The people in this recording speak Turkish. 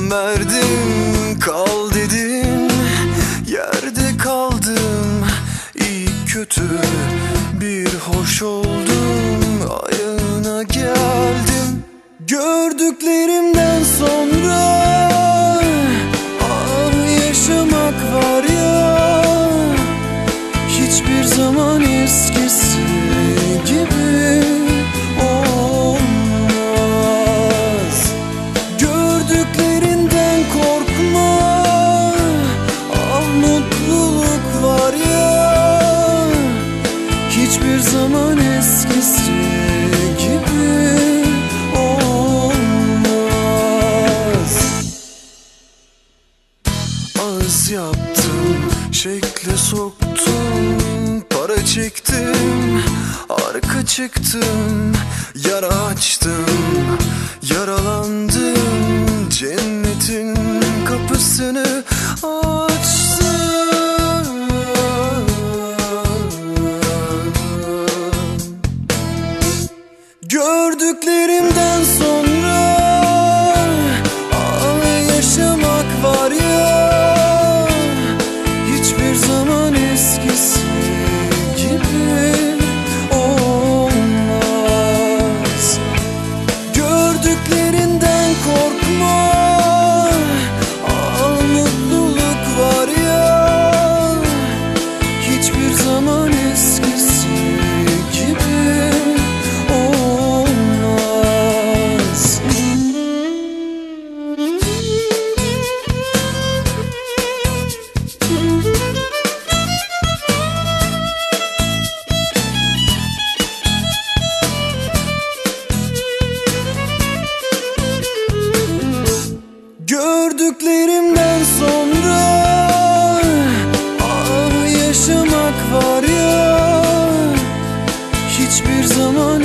can verdin, kal dedin, yerde kaldım. İyi kötü bir hoş oldum, ayağına geldim. Gördüklerimden sonra yaşamak var ya, hiçbir zaman eskisi gibi olmaz. Gördüklerinden korkma, mutluluk var ya, hiçbir zaman eskisi gibi olmaz. Az yaptım, şekle soktum, para çektim, arka çıktım, yara açtım, yaralandım, cennetin kapısını açtım. Gördüklerimden sonra yaşamak var ya, hiçbir zaman eskisi gibi olmaz. Gördüklerinden korkma, mutluluk var ya, hiçbir zaman eskisi gibi olmaz. Gördüklerimden sonra yaşamak var ya, hiçbir zaman